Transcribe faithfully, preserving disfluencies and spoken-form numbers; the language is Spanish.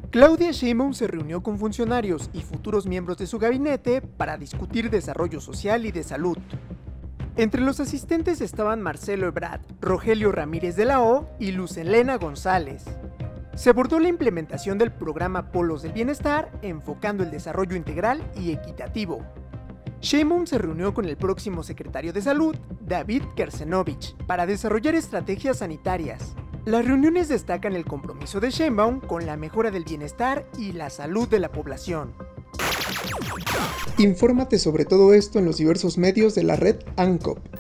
Claudia Sheinbaum se reunió con funcionarios y futuros miembros de su gabinete para discutir desarrollo social y de salud. Entre los asistentes estaban Marcelo Ebrard, Rogelio Ramírez de la O y Luz Helena González. Se abordó la implementación del programa Polos del Bienestar, enfocando el desarrollo integral y equitativo. Sheinbaum se reunió con el próximo secretario de Salud, David Kersenovich, para desarrollar estrategias sanitarias. Las reuniones destacan el compromiso de Sheinbaum con la mejora del bienestar y la salud de la población. Infórmate sobre todo esto en los diversos medios de la red ANCOP.